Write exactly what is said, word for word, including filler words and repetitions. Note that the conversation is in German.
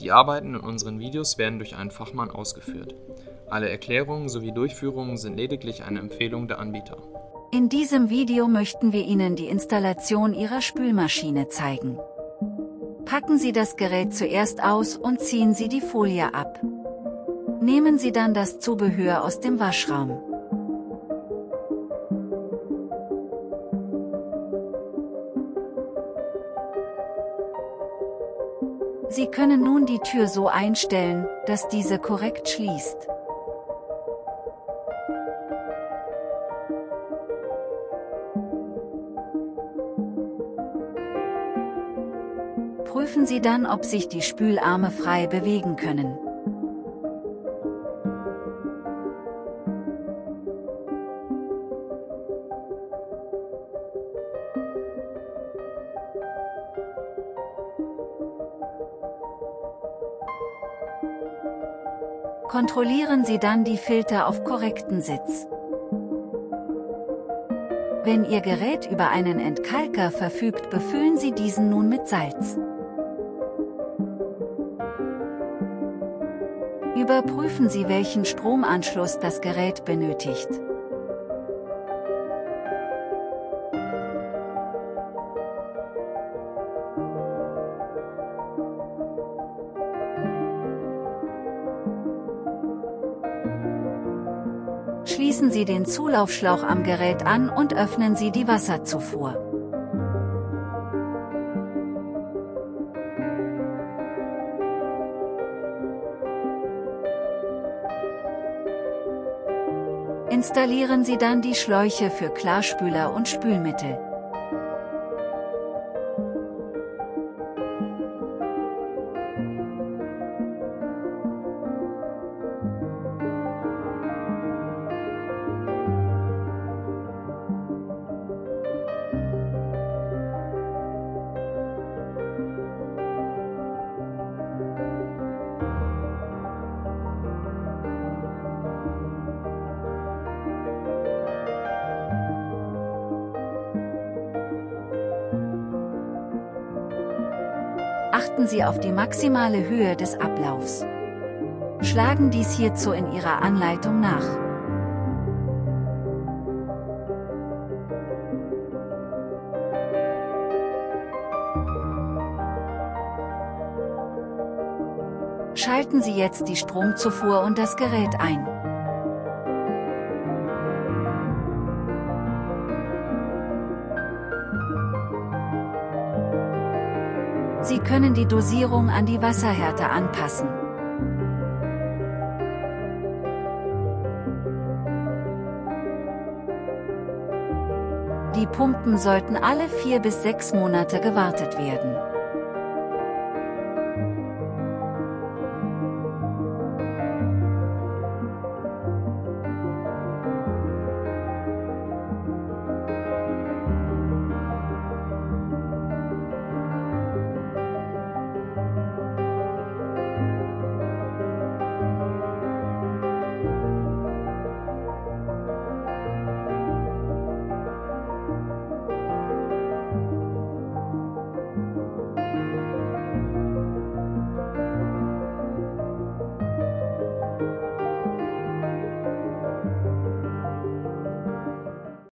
Die Arbeiten in unseren Videos werden durch einen Fachmann ausgeführt. Alle Erklärungen sowie Durchführungen sind lediglich eine Empfehlung der Anbieter. In diesem Video möchten wir Ihnen die Installation Ihrer Spülmaschine zeigen. Packen Sie das Gerät zuerst aus und ziehen Sie die Folie ab. Nehmen Sie dann das Zubehör aus dem Waschraum. Sie können nun die Tür so einstellen, dass diese korrekt schließt. Prüfen Sie dann, ob sich die Spülarme frei bewegen können. Kontrollieren Sie dann die Filter auf korrekten Sitz. Wenn Ihr Gerät über einen Entkalker verfügt, befüllen Sie diesen nun mit Salz. Überprüfen Sie, welchen Stromanschluss das Gerät benötigt. Schließen Sie den Zulaufschlauch am Gerät an und öffnen Sie die Wasserzufuhr. Installieren Sie dann die Schläuche für Klarspüler und Spülmittel. Achten Sie auf die maximale Höhe des Ablaufs. Schlagen dies hierzu in Ihrer Anleitung nach. Schalten Sie jetzt die Stromzufuhr und das Gerät ein. Sie können die Dosierung an die Wasserhärte anpassen. Die Pumpen sollten alle vier bis sechs Monate gewartet werden.